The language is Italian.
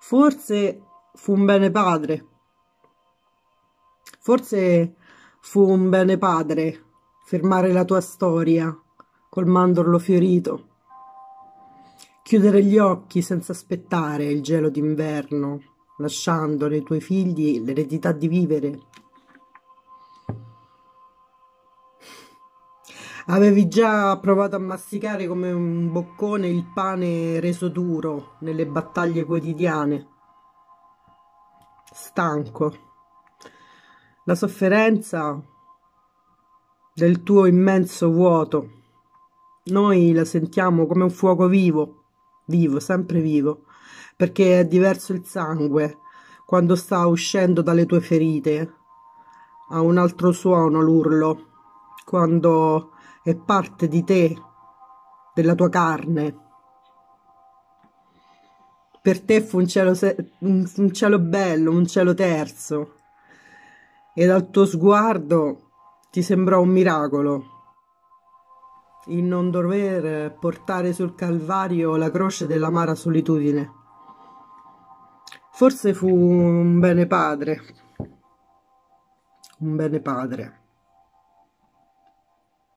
Forse fu un bene padre, forse fu un bene padre fermare la tua storia col mandorlo fiorito, chiudere gli occhi senza aspettare il gelo d'inverno, lasciando nei tuoi figli l'eredità di vivere. Avevi già provato a masticare come un boccone il pane reso duro nelle battaglie quotidiane, stanco. La sofferenza del tuo immenso vuoto. Noi la sentiamo come un fuoco vivo, vivo, sempre vivo, perché è diverso il sangue quando sta uscendo dalle tue ferite. Ha un altro suono l'urlo, quando è parte di te, della tua carne. Per te fu un cielo, un cielo bello, un cielo terzo, e dal tuo sguardo ti sembrò un miracolo il non dover portare sul Calvario la croce dell'amara solitudine. Forse fu un bene padre, un bene padre.